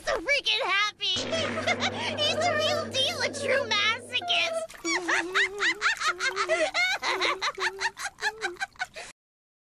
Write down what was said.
so freaking happy. He's the real deal, a true masochist.